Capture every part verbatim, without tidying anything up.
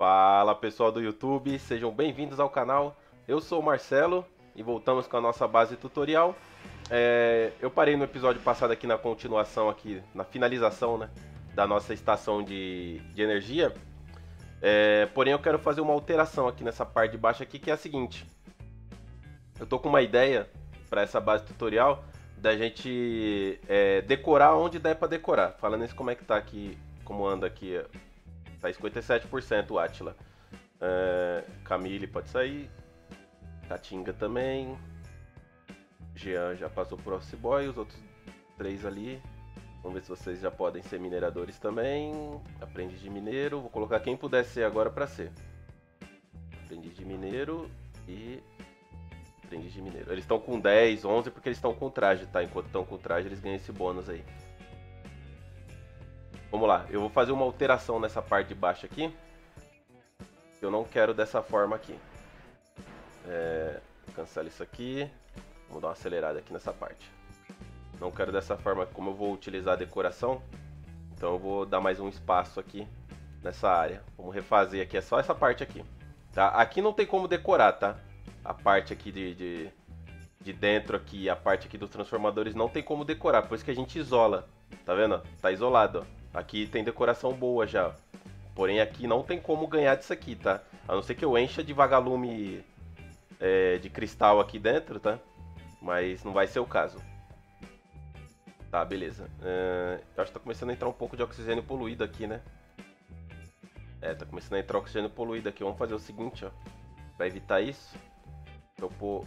Fala pessoal do YouTube, sejam bem-vindos ao canal. Eu sou o Marcelo e voltamos com a nossa base tutorial. É, eu parei no episódio passado aqui na continuação, aqui na finalização, né, da nossa estação de, de energia. É, porém eu quero fazer uma alteração aqui nessa parte de baixo aqui, que é a seguinte. Eu tô com uma ideia para essa base tutorial da gente é, decorar onde der para decorar. Falando isso, como é que tá aqui, como anda aqui. Tá cinquenta e sete por cento o Atila. É, Camille pode sair. Catinga também. Jean já passou pro Office Boy. Os outros três ali. Vamos ver se vocês já podem ser mineradores também. Aprendiz de mineiro. Vou colocar quem puder ser agora pra ser. Aprendiz de mineiro e... Aprendiz de mineiro. Eles estão com dez, onze porque eles estão com traje, tá? Enquanto estão com traje eles ganham esse bônus aí. Vamos lá, eu vou fazer uma alteração nessa parte de baixo aqui. Eu não quero dessa forma aqui. É, cancela isso aqui. Vamos dar uma acelerada aqui nessa parte. Não quero dessa forma, como eu vou utilizar a decoração. Então eu vou dar mais um espaço aqui nessa área. Vamos refazer aqui, é só essa parte aqui. Tá? Aqui não tem como decorar, tá? A parte aqui de, de, de dentro aqui, a parte aqui dos transformadores não tem como decorar. Por isso que a gente isola. Tá vendo? Tá isolado, ó. Aqui tem decoração boa já, porém aqui não tem como ganhar disso aqui, tá? A não ser que eu encha de vagalume é, de cristal aqui dentro, tá? Mas não vai ser o caso. Tá, beleza. É, eu acho que tá começando a entrar um pouco de oxigênio poluído aqui, né? É, tá começando a entrar oxigênio poluído aqui. Vamos fazer o seguinte, ó. Pra evitar isso, eu vou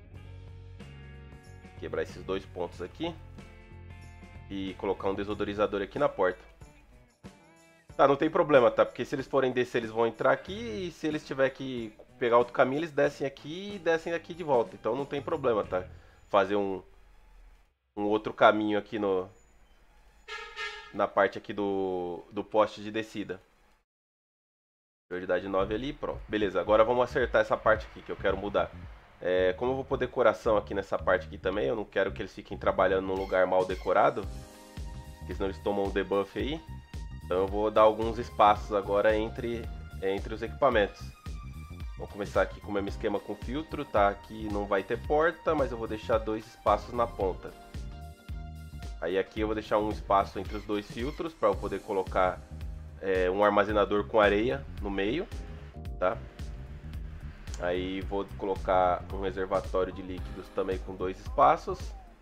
quebrar esses dois pontos aqui e colocar um desodorizador aqui na porta. Tá, não tem problema, tá? Porque se eles forem descer, eles vão entrar aqui. E se eles tiverem que pegar outro caminho, eles descem aqui e descem aqui de volta. Então não tem problema, tá? Fazer um, um outro caminho aqui no na parte aqui do, do poste de descida. Prioridade nove ali, pronto. Beleza, agora vamos acertar essa parte aqui que eu quero mudar. É, como eu vou pôr decoração aqui nessa parte aqui também, eu não quero que eles fiquem trabalhando num lugar mal decorado, porque senão eles tomam um debuff aí. Então eu vou dar alguns espaços agora entre, entre os equipamentos. Vamos começar aqui com o mesmo esquema com filtro, tá? Aqui não vai ter porta, mas eu vou deixar dois espaços na ponta. Aí aqui eu vou deixar um espaço entre os dois filtros para eu poder colocar é, um armazenador com areia no meio, tá? Aí vou colocar um reservatório de líquidos também com dois espaços.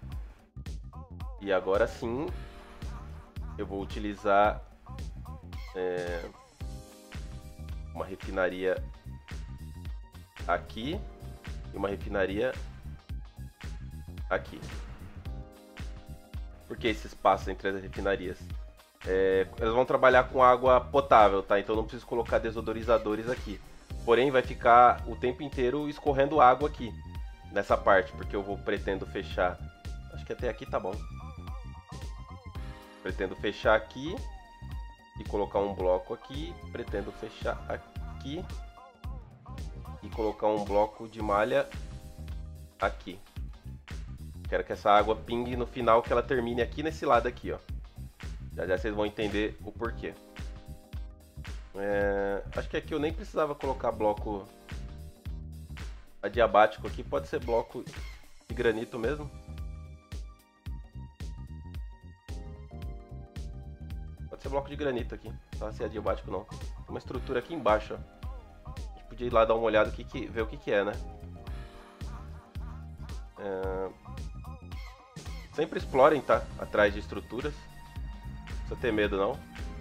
E agora sim eu vou utilizar é, uma refinaria aqui e uma refinaria aqui. Por que esse espaço entre as refinarias? É, elas vão trabalhar com água potável, tá? Então não preciso colocar desodorizadores aqui. Porém vai ficar o tempo inteiro escorrendo água aqui nessa parte, porque eu vou pretendo fechar. Acho que até aqui tá bom. Pretendo fechar aqui e colocar um bloco aqui. Pretendo fechar aqui e colocar um bloco de malha aqui. Quero que essa água pingue no final, que ela termine aqui nesse lado aqui, ó. Já já vocês vão entender o porquê. É, acho que aqui eu nem precisava colocar bloco adiabático aqui, pode ser bloco de granito mesmo. Pode ser bloco de granito aqui, não precisa ser adiabático não. Tem uma estrutura aqui embaixo, ó. A gente podia ir lá dar uma olhada, que que, ver o que que é, né? É, sempre explorem, tá? Atrás de estruturas. Não precisa ter medo não.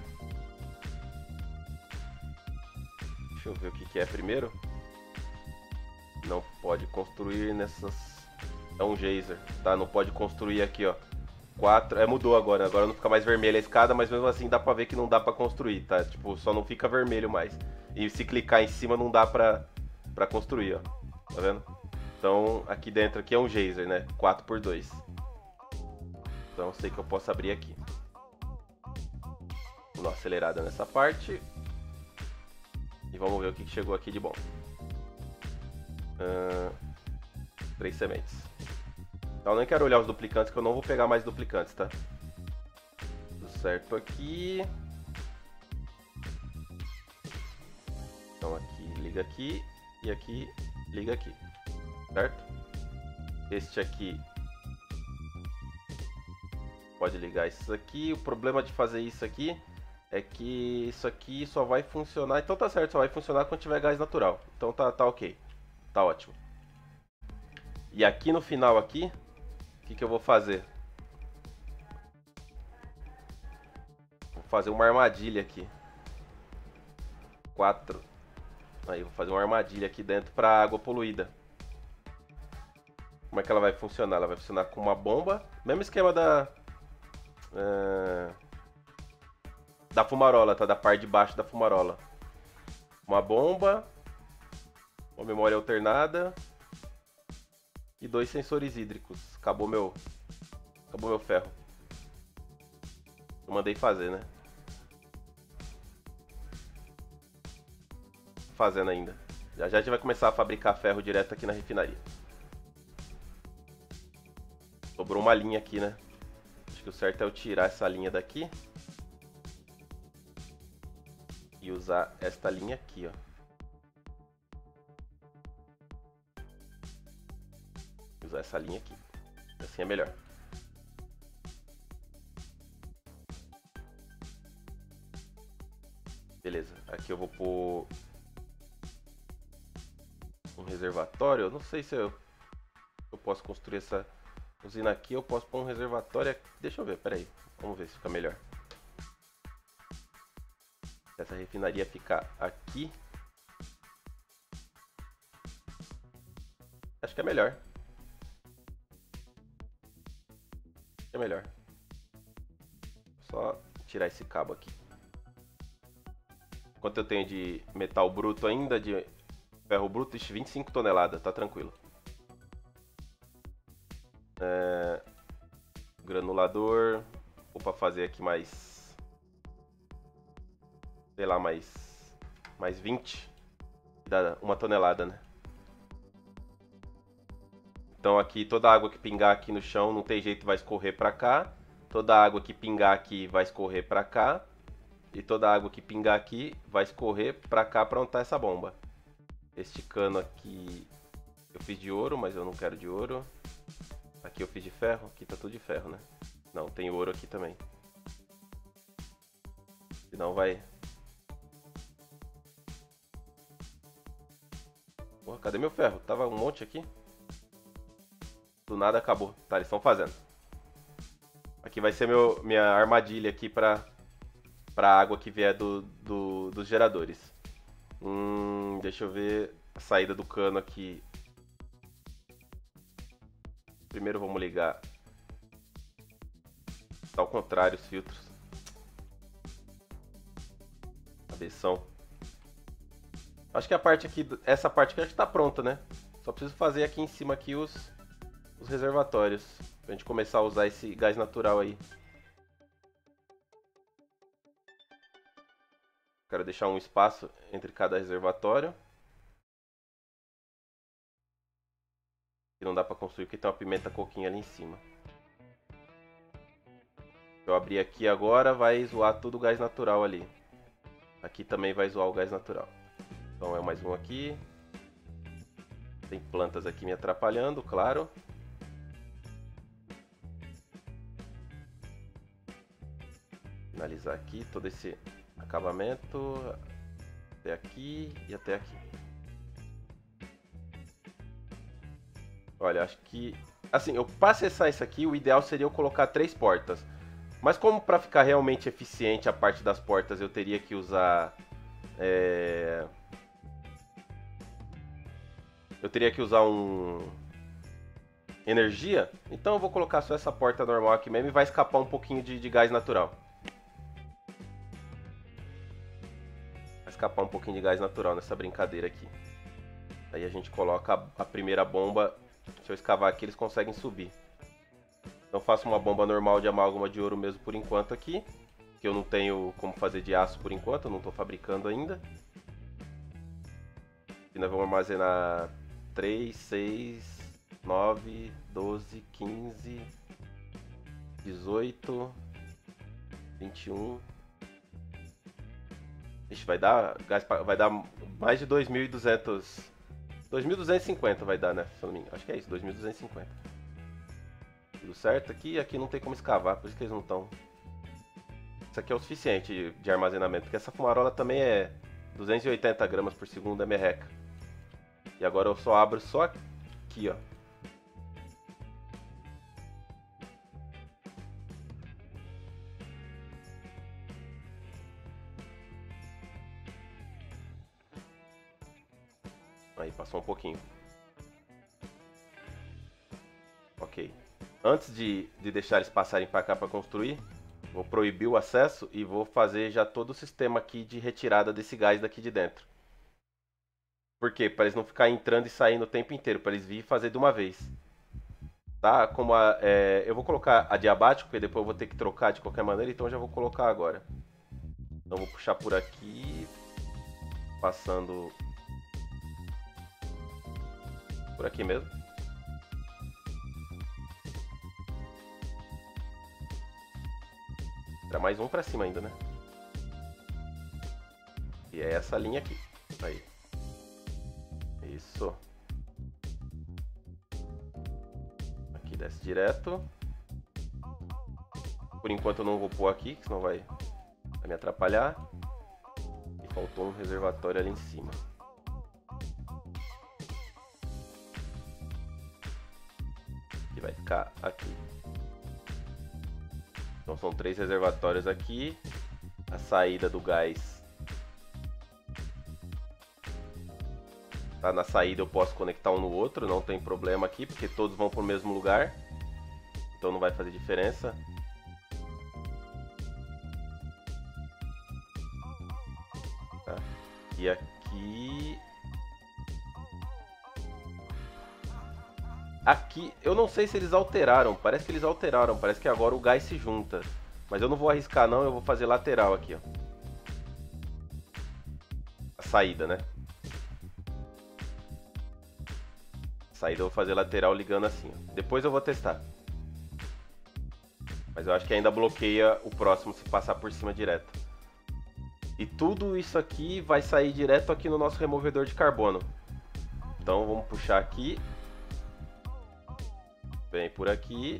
Deixa eu ver o que que é primeiro. Não pode construir nessas... É um geyser, tá? Não pode construir aqui, ó. quatro... É, mudou agora. Agora não fica mais vermelha a escada, mas mesmo assim dá pra ver que não dá pra construir, tá? Tipo, só não fica vermelho mais. E se clicar em cima não dá pra, pra construir, ó. Tá vendo? Então, aqui dentro aqui é um geyser, né? quatro por dois. Então eu sei que eu posso abrir aqui. Vou dar uma acelerada nessa parte. E vamos ver o que chegou aqui de bom. Uh, três sementes. Então eu nem quero olhar os duplicantes, que eu não vou pegar mais duplicantes, tá? Tudo certo aqui. Então aqui liga aqui e aqui liga aqui, certo? Este aqui pode ligar isso aqui. O problema de fazer isso aqui é que isso aqui só vai funcionar, então tá certo, só vai funcionar quando tiver gás natural. Então tá, tá ok, tá ótimo. E aqui no final aqui, o que, que eu vou fazer? Vou fazer uma armadilha aqui. Quatro. Aí, vou fazer uma armadilha aqui dentro para água poluída. Como é que ela vai funcionar? Ela vai funcionar com uma bomba. Mesmo esquema da... Uh, da fumarola, tá? Da parte de baixo da fumarola. Uma bomba. Uma memória alternada. E dois sensores hídricos. Acabou meu... Acabou meu ferro. Eu mandei fazer, né? Fazendo ainda. Já já a gente vai começar a fabricar ferro direto aqui na refinaria. Sobrou uma linha aqui, né? Acho que o certo é eu tirar essa linha daqui. E usar esta linha aqui, ó. Usar essa linha aqui. Assim é melhor. Beleza. Aqui eu vou pôr um reservatório. Eu não sei se eu, eu posso construir essa usina aqui. Eu posso pôr um reservatório aqui. Deixa eu ver, peraí. Vamos ver se fica melhor. Se essa refinaria ficar aqui, acho que é melhor. É melhor. Só tirar esse cabo aqui. Quanto eu tenho de metal bruto ainda, de ferro bruto? vinte e cinco toneladas, tá tranquilo. É... Granulador. Vou para fazer aqui mais... Sei lá, mais... Mais vinte. Dá uma tonelada, né? Então aqui, toda a água que pingar aqui no chão, não tem jeito, vai escorrer para cá. Toda a água que pingar aqui vai escorrer para cá. E toda a água que pingar aqui vai escorrer para cá para onde tá essa bomba. Este cano aqui eu fiz de ouro, mas eu não quero de ouro. Aqui eu fiz de ferro, aqui tá tudo de ferro, né? Não, tem ouro aqui também. Senão vai... Porra, cadê meu ferro? Tava um monte aqui. Do nada acabou. Tá, eles estão fazendo. Aqui vai ser meu, minha armadilha aqui pra, pra água que vier do, do, dos geradores. Hum, deixa eu ver a saída do cano aqui. Primeiro vamos ligar. Tá ao contrário os filtros. Cabeção. Acho que a parte aqui, essa parte aqui acho que tá pronta, né? Só preciso fazer aqui em cima aqui os, os reservatórios. Pra gente começar a usar esse gás natural aí. Quero deixar um espaço entre cada reservatório. Que não dá pra construir porque tem uma pimenta coquinha ali em cima. Se eu abrir aqui agora, vai zoar tudo o gás natural ali. Aqui também vai zoar o gás natural. Então é mais um aqui. Tem plantas aqui me atrapalhando, claro. Finalizar aqui todo esse acabamento. Até aqui e até aqui. Olha, acho que... Assim, eu para acessar isso aqui, o ideal seria eu colocar três portas. Mas como para ficar realmente eficiente a parte das portas eu teria que usar... É... Eu teria que usar um... energia. Então eu vou colocar só essa porta normal aqui mesmo e vai escapar um pouquinho de, de gás natural. Vai escapar um pouquinho de gás natural nessa brincadeira aqui. Aí a gente coloca a, a primeira bomba. Se eu escavar aqui eles conseguem subir. Então faço uma bomba normal de amálgama de ouro mesmo por enquanto aqui. Que eu não tenho como fazer de aço por enquanto, eu não estou fabricando ainda. E nós vamos armazenar três, seis, nove, doze, quinze, dezoito, vinte e um. Ixi, Ixi, vai dar gás pra, vai dar mais de dois mil e duzentos. dois mil duzentos e cinquenta vai dar, né? Se eu não me engano. Acho que é isso, dois mil duzentos e cinquenta. Tudo certo aqui, aqui não tem como escavar, por isso que eles não estão. Isso aqui é o suficiente de armazenamento, porque essa fumarola também é duzentos e oitenta gramas por segundo, é merreca. E agora eu só abro só aqui, ó. Aí, passou um pouquinho. Ok. Antes de, de deixar eles passarem para cá para construir, vou proibir o acesso e vou fazer já todo o sistema aqui de retirada desse gás daqui de dentro. Por quê? Para eles não ficarem entrando e saindo o tempo inteiro, para eles virem fazer de uma vez. Tá? Como a, é, eu vou colocar adiabático, porque depois eu vou ter que trocar de qualquer maneira, então eu já vou colocar agora. Então vou puxar por aqui, passando por aqui mesmo. Era mais um pra cima ainda, né? E é essa linha aqui. Aí. Isso. Aqui desce direto. Por enquanto eu não vou pôr aqui, senão vai, vai me atrapalhar. E faltou um reservatório ali em cima. Que vai ficar aqui. Então são três reservatórios aqui. A saída do gás tá na saída, eu posso conectar um no outro, não tem problema aqui, porque todos vão para o mesmo lugar. Então não vai fazer diferença. Tá. E aqui... Aqui, eu não sei se eles alteraram, parece que eles alteraram, parece que agora o gás se junta. Mas eu não vou arriscar não, eu vou fazer lateral aqui, ó. A saída, né? A saída eu vou fazer lateral ligando assim, ó. Depois eu vou testar. Mas eu acho que ainda bloqueia o próximo se passar por cima direto. E tudo isso aqui vai sair direto aqui no nosso removedor de carbono. Então vamos puxar aqui. Vem por aqui.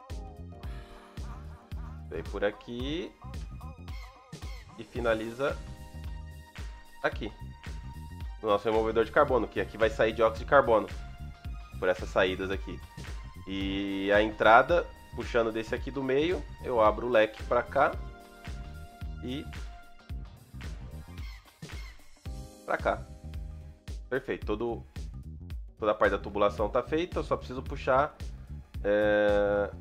Vem por aqui. E finaliza aqui. No nosso removedor de carbono, que aqui vai sair dióxido de carbono. Por essas saídas aqui. E a entrada, puxando desse aqui do meio, eu abro o leque para cá. E para cá. Perfeito. Todo, toda a parte da tubulação está feita. Eu só preciso puxar... É...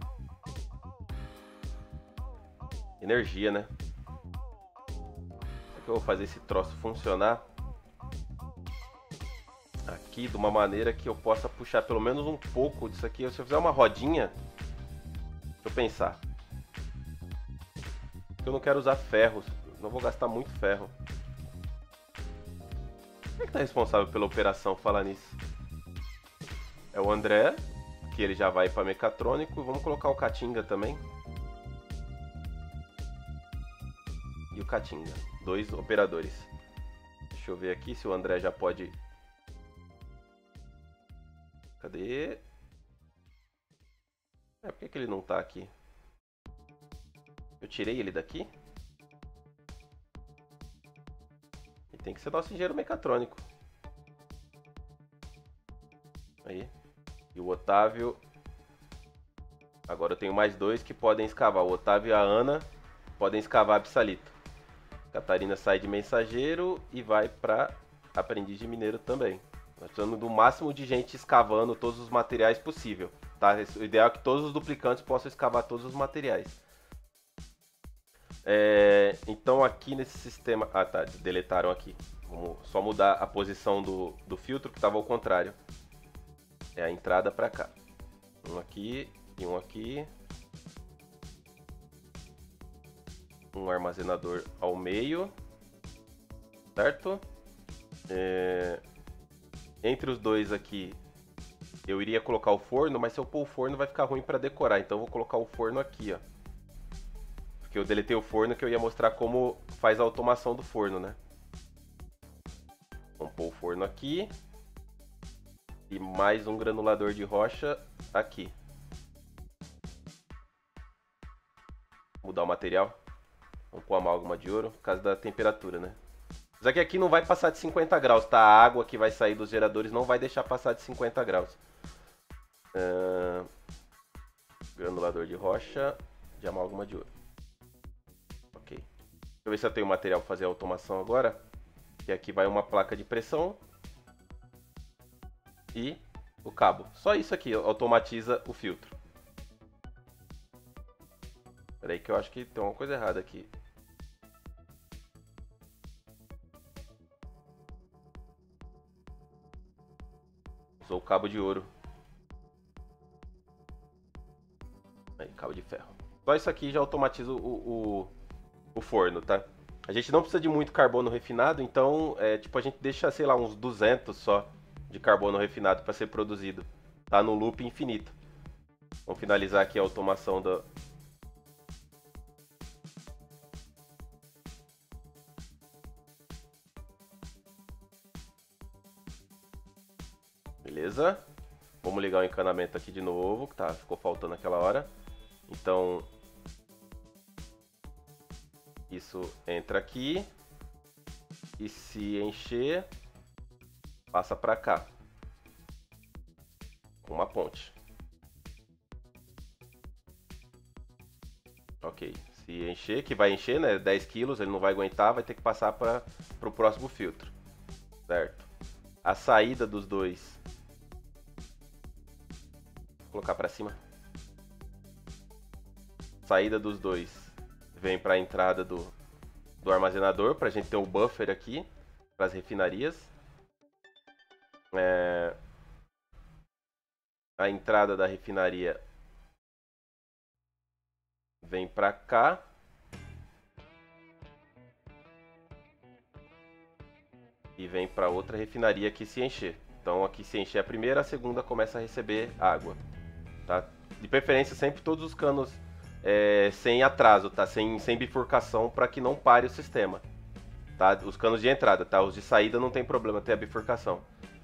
energia, né? Como é que eu vou fazer esse troço funcionar aqui de uma maneira que eu possa puxar pelo menos um pouco disso aqui? Se eu fizer uma rodinha, deixa eu pensar. Eu não quero usar ferros, não vou gastar muito ferro. Quem é que tá responsável pela operação, falar nisso? É o André, que ele já vai para mecatrônico. Vamos colocar o Catinga também. E o Catinga, dois operadores. Deixa eu ver aqui se o André já pode... Cadê? É, por que que ele não tá aqui? Eu tirei ele daqui? Ele tem que ser nosso engenheiro mecatrônico. Aí. E o Otávio... Agora eu tenho mais dois que podem escavar. O Otávio e a Ana podem escavar absalito. Catarina sai de mensageiro e vai para aprendiz de mineiro também. Nós precisamos do máximo de gente escavando todos os materiais possível. Tá? O ideal é que todos os duplicantes possam escavar todos os materiais. É, então aqui nesse sistema... Ah tá, deletaram aqui. Vamos só mudar a posição do, do filtro, que estava ao contrário. É a entrada para cá. Um aqui e um aqui. Um armazenador ao meio. Certo? É... Entre os dois aqui, eu iria colocar o forno, mas se eu pôr o forno vai ficar ruim para decorar. Então eu vou colocar o forno aqui, ó. Porque eu deletei o forno, que eu ia mostrar como faz a automação do forno, né? Vamos pôr o forno aqui. E mais um granulador de rocha aqui. Mudar o material. Vamos pôr amálgama de ouro, por causa da temperatura, né? Só que aqui não vai passar de cinquenta graus, tá? A água que vai sair dos geradores não vai deixar passar de cinquenta graus. Uh... Granulador de rocha de amálgama de ouro. Ok. Deixa eu ver se eu tenho material para fazer a automação agora. E aqui vai uma placa de pressão. E o cabo. Só isso aqui automatiza o filtro. Espera aí que eu acho que tem uma coisa errada aqui. Usou o cabo de ouro. Aí, cabo de ferro. Só isso aqui já automatiza o, o, o forno, tá? A gente não precisa de muito carbono refinado, então é, tipo, a gente deixa, sei lá, uns duzentos só de carbono refinado para ser produzido. Tá no loop infinito. Vamos finalizar aqui a automação da... Beleza? Vamos ligar o encanamento aqui de novo, que tá, ficou faltando aquela hora. Então, isso entra aqui. E se encher, passa para cá. Com uma ponte. Ok. Se encher, que vai encher, né? dez quilos, ele não vai aguentar, vai ter que passar para o próximo filtro. Certo? A saída dos dois... Vou colocar para cima. Saída dos dois vem para a entrada do, do armazenador, para a gente ter um buffer aqui para as refinarias. É, a entrada da refinaria vem para cá. E vem para outra refinaria aqui se encher. Então aqui se encher a primeira, a segunda começa a receber água. Tá? De preferência sempre todos os canos é, sem atraso, tá? Sem, sem bifurcação, para que não pare o sistema. Tá? Os canos de entrada, tá? Os de saída não tem problema ter a bifurcação.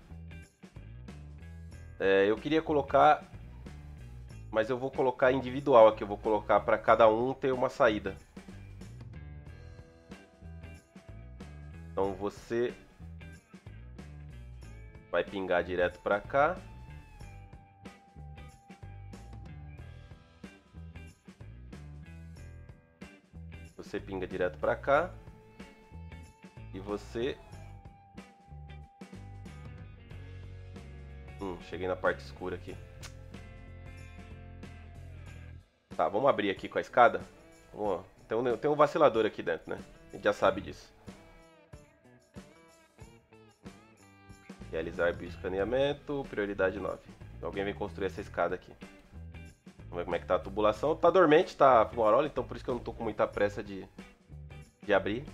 É, eu queria colocar, mas eu vou colocar individual aqui. Eu vou colocar para cada um ter uma saída. Então você vai pingar direto para cá. Você pinga direto para cá. E você... Hum, cheguei na parte escura aqui. Tá, vamos abrir aqui com a escada. Vamos, tem, um, tem um vacilador aqui dentro, né? A gente já sabe disso. Realizar bioescaneamento, prioridade nove. Alguém vem construir essa escada aqui. Vamos ver como é que tá a tubulação. Tá dormente, tá fumarola, então por isso que eu não tô com muita pressa de, de abrir.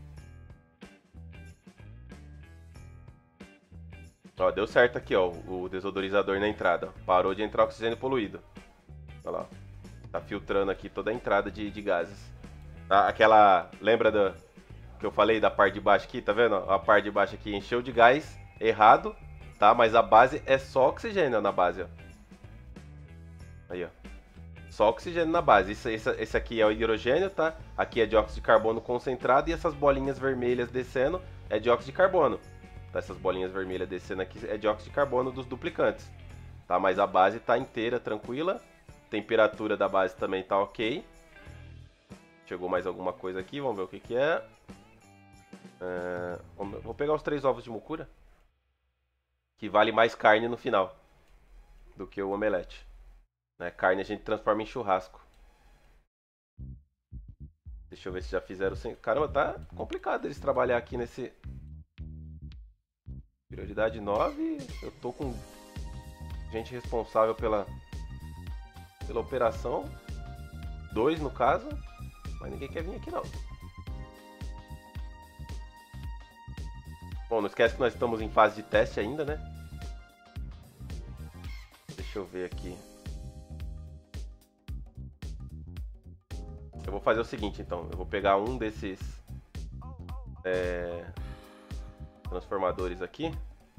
Ó, deu certo aqui, ó, o desodorizador na entrada. Parou de entrar oxigênio poluído. Olha lá. Tá filtrando aqui toda a entrada de, de gases. Tá, aquela... Lembra da, que eu falei da parte de baixo aqui? Tá vendo? A parte de baixo aqui encheu de gás errado, tá? Mas a base é só oxigênio na base, ó. Aí, ó. Só oxigênio na base. Esse, esse, esse aqui é o hidrogênio, tá? Aqui é dióxido de carbono concentrado. E essas bolinhas vermelhas descendo é dióxido de carbono. Tá? Essas bolinhas vermelhas descendo aqui é dióxido de carbono dos duplicantes. Tá? Mas a base tá inteira, tranquila. Temperatura da base também tá ok. Chegou mais alguma coisa aqui, vamos ver o que que é. é vou pegar os três ovos de mucura. Que vale mais carne no final do que o omelete. Né? Carne a gente transforma em churrasco. Deixa eu ver se já fizeram sem... Caramba, tá complicado eles trabalhar aqui nesse... Prioridade nove. Eu tô com gente responsável pela... Pela operação. Dois no caso. Mas ninguém quer vir aqui não. Bom, não esquece que nós estamos em fase de teste ainda, né? Deixa eu ver aqui. Eu vou fazer o seguinte, então. Eu vou pegar um desses... É... transformadores aqui.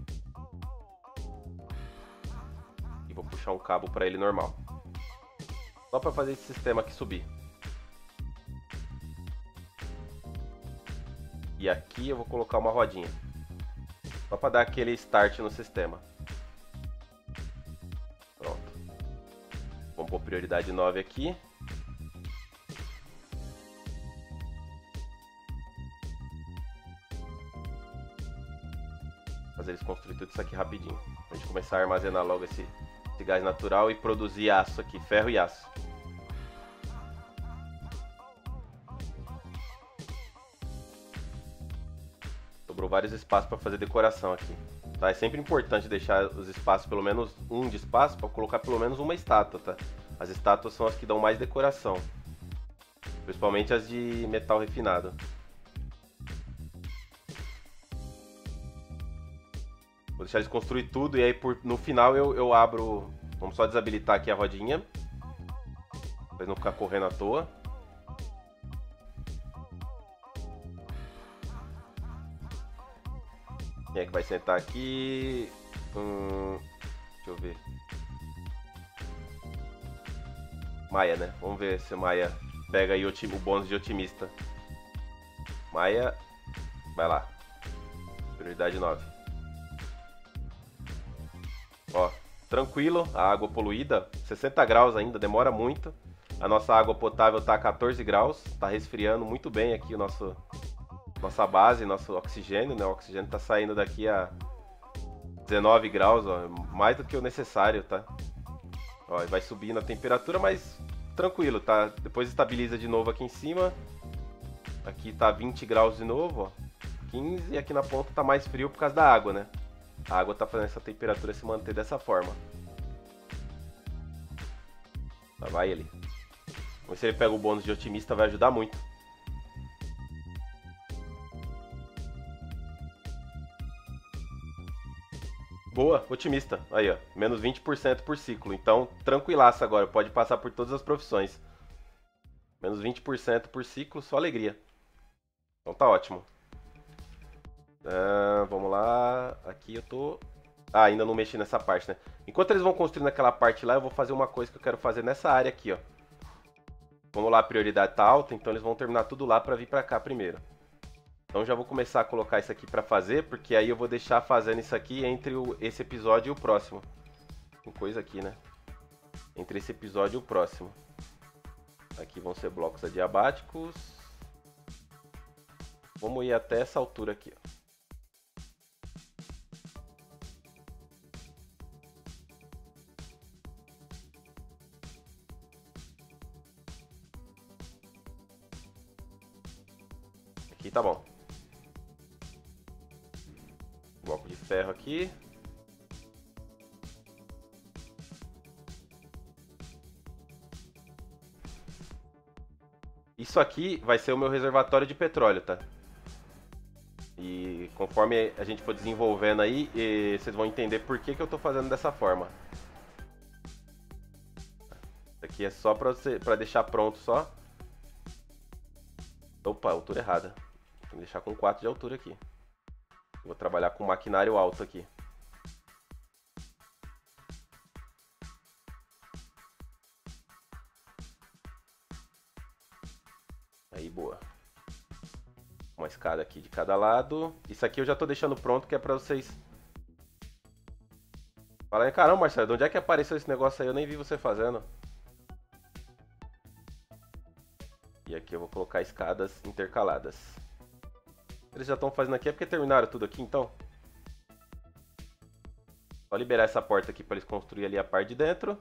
E vou puxar um cabo para ele normal. Só para fazer esse sistema aqui subir. E aqui eu vou colocar uma rodinha. Só para dar aquele start no sistema. Pronto. Vamos pôr prioridade nove aqui. Fazer eles construir tudo isso aqui rapidinho. Pra gente começar a armazenar logo esse, esse gás natural e produzir aço aqui, ferro e aço. Sobrou vários espaços para fazer decoração aqui. Tá? É sempre importante deixar os espaços, pelo menos um de espaço, para colocar pelo menos uma estátua, tá? As estátuas são as que dão mais decoração. Principalmente as de metal refinado. Vou deixar eles construir tudo e aí por, no final eu, eu abro... Vamos só desabilitar aqui a rodinha. Pra não ficar correndo à toa. Quem é que vai sentar aqui? Hum, deixa eu ver. Maia, né? Vamos ver se Maia pega aí o, o bônus de otimista. Maia, vai lá. Prioridade nove. Ó, tranquilo, a água poluída, sessenta graus ainda, demora muito. A nossa água potável tá a quatorze graus, tá resfriando muito bem aqui o nosso, nossa base, nosso oxigênio, né? O oxigênio tá saindo daqui a dezenove graus, ó, mais do que o necessário, tá? Ó, vai subindo a temperatura, mas tranquilo, tá? Depois estabiliza de novo aqui em cima. Aqui tá vinte graus de novo, ó, quinze, e aqui na ponta tá mais frio por causa da água, né? A água tá fazendo essa temperatura se manter dessa forma. Lá vai ele. Vamos ver se ele pega o bônus de otimista, vai ajudar muito. Boa, otimista. Aí, ó. Menos vinte por cento por ciclo. Então, tranquilaça agora. Pode passar por todas as profissões. Menos vinte por cento por ciclo, só alegria. Então tá ótimo. Ah, vamos lá. Aqui eu tô... Ah, ainda não mexi nessa parte, né? Enquanto eles vão construindo aquela parte lá, eu vou fazer uma coisa que eu quero fazer nessa área aqui, ó. Vamos lá, a prioridade tá alta, então eles vão terminar tudo lá pra vir pra cá primeiro. Então já vou começar a colocar isso aqui pra fazer, porque aí eu vou deixar fazendo isso aqui entre o, esse episódio e o próximo. Tem coisa aqui, né? Entre esse episódio e o próximo. Aqui vão ser blocos adiabáticos. Vamos ir até essa altura aqui, ó. Aqui tá bom. Bloco de ferro aqui. Isso aqui vai ser o meu reservatório de petróleo, tá? E conforme a gente for desenvolvendo aí, vocês vão entender por que que eu tô fazendo dessa forma. Isso aqui é só pra, você, pra deixar pronto só. Opa, altura errada. Vou deixar com quatro de altura aqui. Vou trabalhar com maquinário alto aqui. Aí, boa. Uma escada aqui de cada lado. Isso aqui eu já tô deixando pronto, que é pra vocês... Falarem, caramba, Marcelo, de onde é que apareceu esse negócio aí? Eu nem vi você fazendo. E aqui eu vou colocar escadas intercaladas. Eles já estão fazendo aqui, é porque terminaram tudo aqui, então. Só liberar essa porta aqui para eles construírem ali a parte de dentro.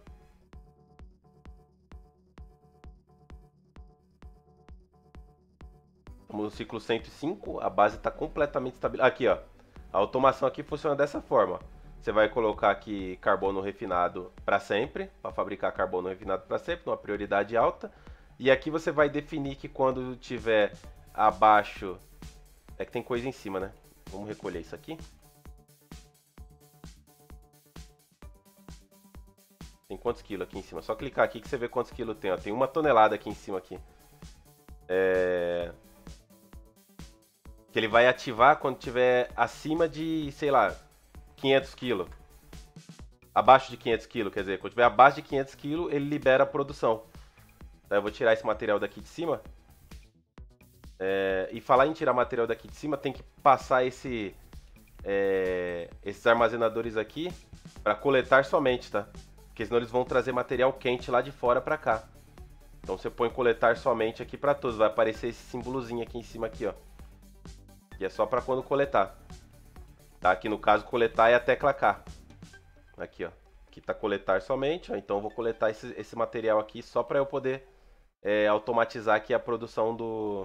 Estamos no ciclo cento e cinco, a base está completamente estabilizada. Aqui, ó. A automação aqui funciona dessa forma. Você vai colocar aqui carbono refinado para sempre, para fabricar carbono refinado para sempre, numa prioridade alta. E aqui você vai definir que quando tiver abaixo... É que tem coisa em cima, né? Vamos recolher isso aqui. Tem quantos quilos aqui em cima? Só clicar aqui que você vê quantos quilos tem. Ó. Tem uma tonelada aqui em cima aqui. É... Que ele vai ativar quando tiver acima de, sei lá, quinhentos quilos. Abaixo de quinhentos quilos, quer dizer, quando tiver abaixo de quinhentos quilos, ele libera a produção. Então eu vou tirar esse material daqui de cima. É, e falar em tirar material daqui de cima, tem que passar esse, é, esses armazenadores aqui para coletar somente, tá? Porque senão eles vão trazer material quente lá de fora para cá. Então você põe coletar somente aqui para todos. Vai aparecer esse símbolozinho aqui em cima aqui, ó. Que é só para quando coletar. Tá? Aqui no caso coletar é a tecla K. Aqui, ó. Aqui tá coletar somente, ó. Então eu vou coletar esse, esse material aqui só para eu poder é, automatizar aqui a produção do...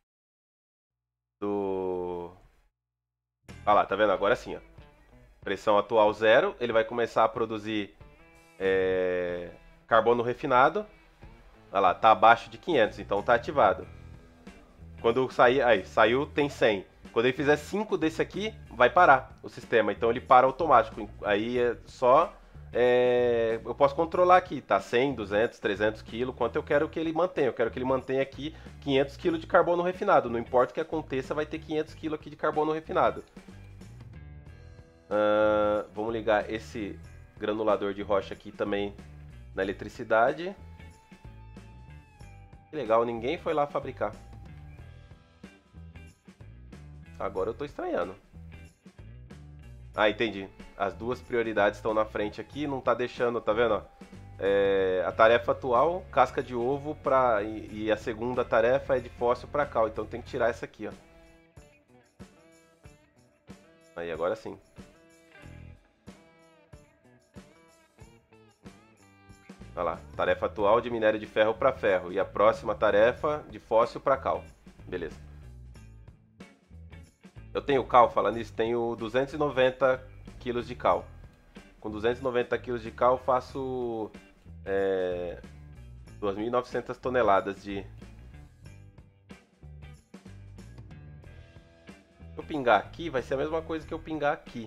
do... Olha lá, tá vendo? Agora sim, ó. Pressão atual zero. Ele vai começar a produzir é, carbono refinado. Olha lá, tá abaixo de quinhentos, então tá ativado. Quando sair, aí, saiu, tem cem. Quando ele fizer cinco desse aqui, vai parar o sistema. Então ele para automático. Aí é só... É, eu posso controlar aqui, tá? cem, duzentos, trezentos quilos, quanto eu quero que ele mantenha. Eu quero que ele mantenha aqui quinhentos quilos de carbono refinado. Não importa o que aconteça, vai ter quinhentos quilos aqui de carbono refinado. Uh, vamos ligar esse granulador de rocha aqui também na eletricidade. Que legal, ninguém foi lá fabricar. Agora eu tô estranhando. Ah, entendi. As duas prioridades estão na frente aqui, não tá deixando, tá vendo? É, a tarefa atual, casca de ovo pra, e, e a segunda tarefa é de fóssil para cal, então tem que tirar essa aqui, ó. Aí, agora sim. Olha lá, tarefa atual de minério de ferro para ferro e a próxima tarefa de fóssil para cal. Beleza. Eu tenho cal, falando isso, tenho duzentos e noventa quilos de cal. Com duzentos e noventa quilos de cal faço é, duas mil e novecentas toneladas de... Se eu pingar aqui, vai ser a mesma coisa que eu pingar aqui.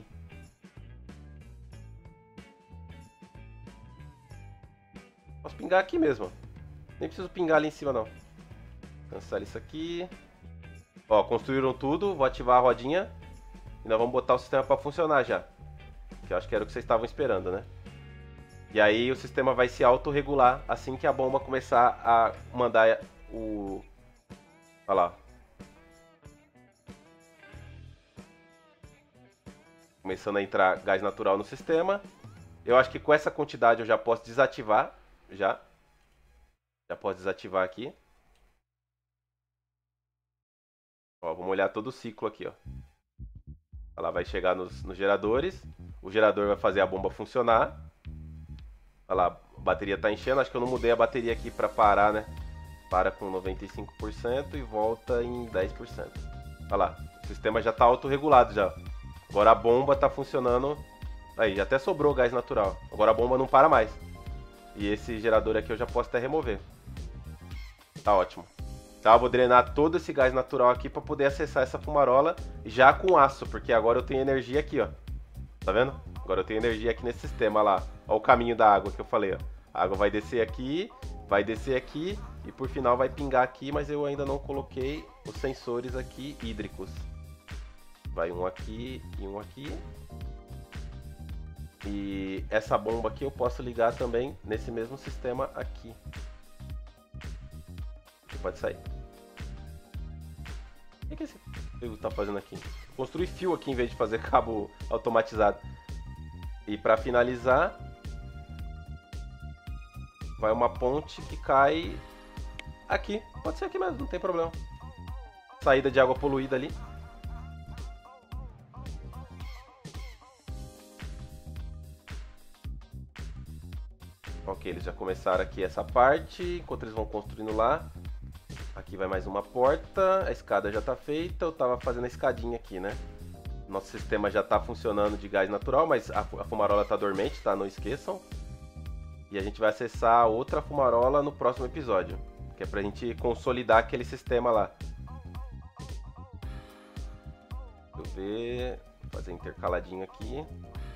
Posso pingar aqui mesmo. Nem preciso pingar ali em cima, não. Cancelar isso aqui. Ó, construíram tudo. Vou ativar a rodinha. E nós vamos botar o sistema para funcionar já. Que eu acho que era o que vocês estavam esperando, né? E aí o sistema vai se autorregular assim que a bomba começar a mandar o... Olha lá. Começando a entrar gás natural no sistema. Eu acho que com essa quantidade eu já posso desativar. Já. Já posso desativar aqui. Ó, vamos olhar todo o ciclo aqui, ó. Ela vai chegar nos, nos geradores. O gerador vai fazer a bomba funcionar. Olha lá, a bateria está enchendo. Acho que eu não mudei a bateria aqui para parar, né? Para com noventa e cinco por cento e volta em dez por cento. Olha lá, o sistema já está autorregulado já. Agora a bomba está funcionando. Aí, já até sobrou gás natural. Agora a bomba não para mais. E esse gerador aqui eu já posso até remover. Tá ótimo. Tá, eu vou drenar todo esse gás natural aqui para poder acessar essa fumarola já com aço, porque agora eu tenho energia aqui, ó. Tá vendo? Agora eu tenho energia aqui nesse sistema, olha lá. Olha o caminho da água que eu falei, ó. A água vai descer aqui, vai descer aqui e por final vai pingar aqui, mas eu ainda não coloquei os sensores aqui hídricos. Vai um aqui e um aqui. E essa bomba aqui eu posso ligar também nesse mesmo sistema aqui. Você pode sair. O que esse fio tá fazendo aqui? Construir fio aqui em vez de fazer cabo automatizado. E para finalizar, vai uma ponte que cai aqui. Pode ser aqui mesmo, não tem problema. Saída de água poluída ali. Ok, eles já começaram aqui essa parte, enquanto eles vão construindo lá. Aqui vai mais uma porta, a escada já está feita, eu estava fazendo a escadinha aqui, né? Nosso sistema já está funcionando de gás natural, mas a, a fumarola está dormente, tá? Não esqueçam. E a gente vai acessar outra fumarola no próximo episódio, que é pra gente consolidar aquele sistema lá. Deixa eu ver, vou fazer intercaladinho aqui.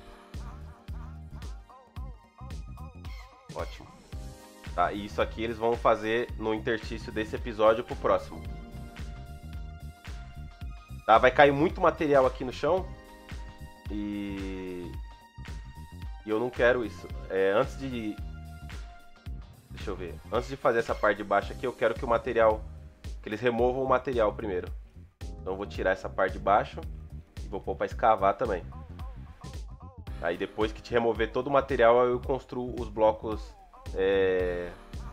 Ótimo. Tá, e isso aqui eles vão fazer no interstício desse episódio pro próximo. Tá? Vai cair muito material aqui no chão. E... E eu não quero isso. É, antes de... Deixa eu ver. Antes de fazer essa parte de baixo aqui, eu quero que o material... Que eles removam o material primeiro. Então eu vou tirar essa parte de baixo. E vou pôr pra escavar também. Aí depois que te remover todo o material, eu construo os blocos... É...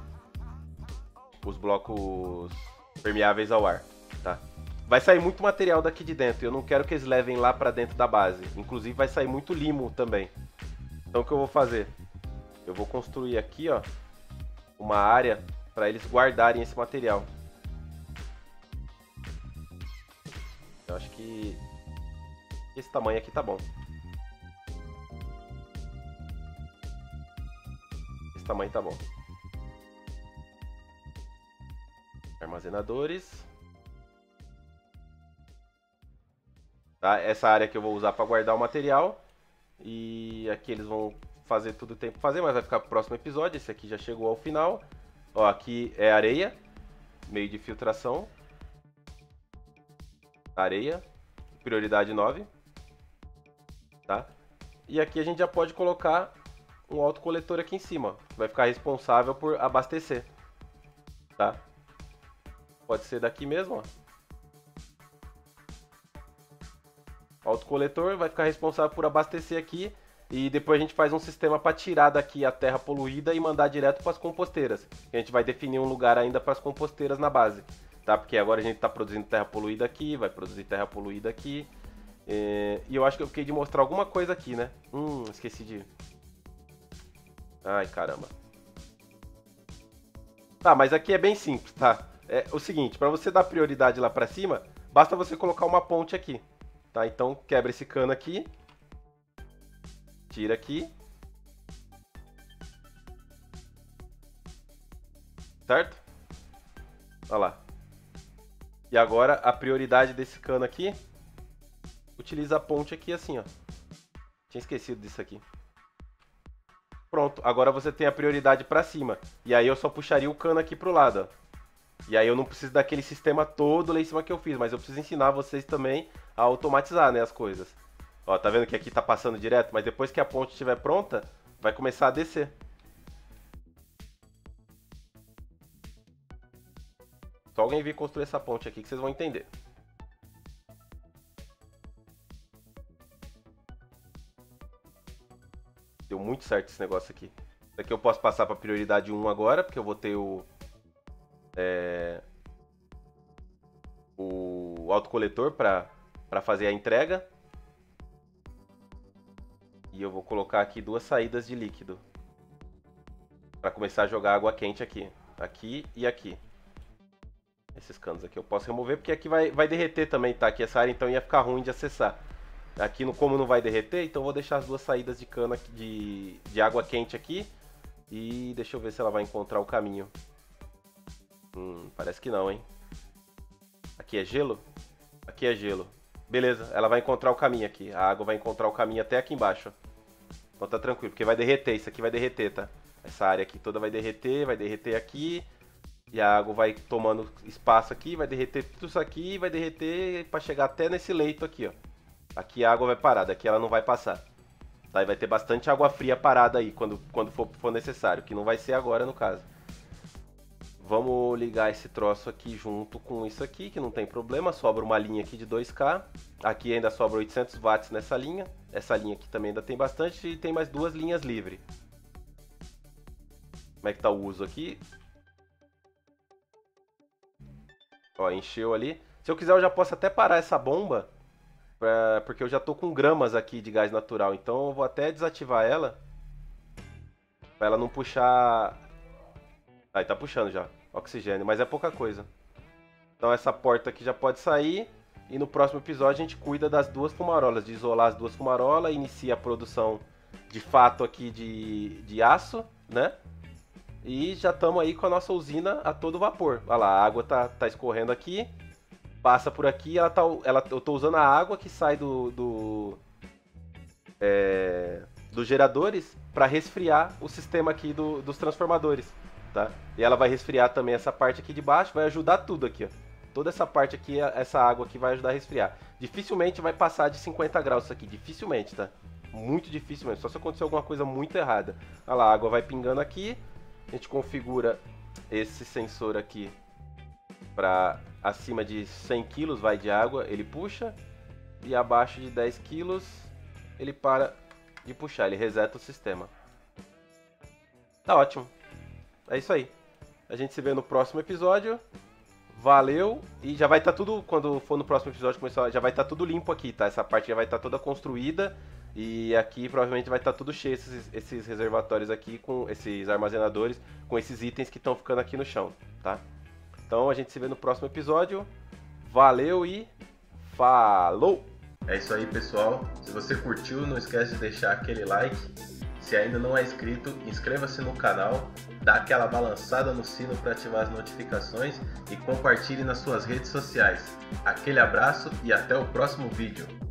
Os blocos permeáveis ao ar, tá? Vai sair muito material daqui de dentro. Eu não quero que eles levem lá pra dentro da base. Inclusive vai sair muito limo também. Então o que eu vou fazer? Eu vou construir aqui, ó, uma área para eles guardarem esse material. Eu acho que esse tamanho aqui tá bom. Esse tamanho tá bom. Armazenadores. Tá? Essa área que eu vou usar para guardar o material. E aqui eles vão fazer tudo o tempo fazer, mas vai ficar pro próximo episódio. Esse aqui já chegou ao final. Ó, aqui é areia, meio de filtração. Areia, prioridade nove. Tá? E aqui a gente já pode colocar um autocoletor aqui em cima, que vai ficar responsável por abastecer. Tá? Pode ser daqui mesmo, ó. Autocoletor vai ficar responsável por abastecer aqui e depois a gente faz um sistema para tirar daqui a terra poluída e mandar direto para as composteiras. A gente vai definir um lugar ainda para as composteiras na base, tá? Porque agora a gente está produzindo terra poluída aqui, vai produzir terra poluída aqui. E eu acho que eu fiquei de mostrar alguma coisa aqui, né? Hum, esqueci de... Ai, caramba. Tá, mas aqui é bem simples, tá? É o seguinte, para você dar prioridade lá para cima, basta você colocar uma ponte aqui. Tá, então quebra esse cano aqui, tira aqui, certo? Olha lá. E agora a prioridade desse cano aqui, utiliza a ponte aqui assim, ó. Tinha esquecido disso aqui. Pronto, agora você tem a prioridade para cima. E aí eu só puxaria o cano aqui pro lado, ó. E aí eu não preciso daquele sistema todo lá em cima que eu fiz, mas eu preciso ensinar vocês também a automatizar, né, as coisas. Ó, tá vendo que aqui tá passando direto, mas depois que a ponte estiver pronta, vai começar a descer. Só alguém vir construir essa ponte aqui que vocês vão entender. Deu muito certo esse negócio aqui. Isso aqui eu posso passar para prioridade um agora, porque eu vou ter o... É, o autocoletor para para fazer a entrega. E eu vou colocar aqui duas saídas de líquido para começar a jogar água quente aqui, aqui e aqui. Esses canos aqui eu posso remover porque aqui vai, vai derreter também, tá? Aqui essa área então ia ficar ruim de acessar. Aqui no como não vai derreter, então eu vou deixar as duas saídas de cano aqui, de, de água quente aqui. E deixa eu ver se ela vai encontrar o caminho. Hum, parece que não, hein? Aqui é gelo? Aqui é gelo. Beleza, ela vai encontrar o caminho aqui. A água vai encontrar o caminho até aqui embaixo. Então tá tranquilo, porque vai derreter. Isso aqui vai derreter, tá? Essa área aqui toda vai derreter, vai derreter aqui. E a água vai tomando espaço aqui, vai derreter tudo isso aqui e vai derreter pra chegar até nesse leito aqui, ó. Aqui a água vai parar, daqui ela não vai passar. Tá? E vai ter bastante água fria parada aí quando, quando for, for necessário, que não vai ser agora no caso. Vamos ligar esse troço aqui junto com isso aqui, que não tem problema. Sobra uma linha aqui de dois K. Aqui ainda sobra oitocentos watts nessa linha. Essa linha aqui também ainda tem bastante e tem mais duas linhas livres. Como é que tá o uso aqui? Ó, encheu ali. Se eu quiser eu já posso até parar essa bomba, pra, porque eu já tô com gramas aqui de gás natural. Então eu vou até desativar ela, pra ela não puxar... Aí tá puxando já, oxigênio, mas é pouca coisa. Então essa porta aqui já pode sair. E no próximo episódio a gente cuida das duas fumarolas, de isolar as duas fumarolas, inicia a produção de fato aqui de, de aço, né? E já estamos aí com a nossa usina a todo vapor. Olha lá, a água tá, tá escorrendo aqui, passa por aqui, ela tá, ela, eu tô usando a água que sai do, do é, dos geradores para resfriar o sistema aqui do, dos transformadores. Tá? E ela vai resfriar também essa parte aqui de baixo, vai ajudar tudo aqui, ó. toda essa parte aqui, essa água aqui vai ajudar a resfriar. Dificilmente vai passar de cinquenta graus isso aqui, dificilmente, tá? Muito difícil mesmo, só se acontecer alguma coisa muito errada. Olha lá, a água vai pingando aqui, a gente configura esse sensor aqui para acima de cem quilos, vai de água, ele puxa, e abaixo de dez quilos, ele para de puxar, ele reseta o sistema. Tá ótimo, é isso aí. A gente se vê no próximo episódio. Valeu, e já vai estar tá tudo, quando for no próximo episódio, começar, já vai estar tá tudo limpo aqui, tá? Essa parte já vai estar tá toda construída, e aqui provavelmente vai estar tá tudo cheio, esses, esses reservatórios aqui, com esses armazenadores, com esses itens que estão ficando aqui no chão, tá? Então a gente se vê no próximo episódio. Valeu e falou! É isso aí, pessoal. Se você curtiu, não esquece de deixar aquele like. Se ainda não é inscrito, inscreva-se no canal, dá aquela balançada no sino para ativar as notificações e compartilhe nas suas redes sociais. Aquele abraço e até o próximo vídeo.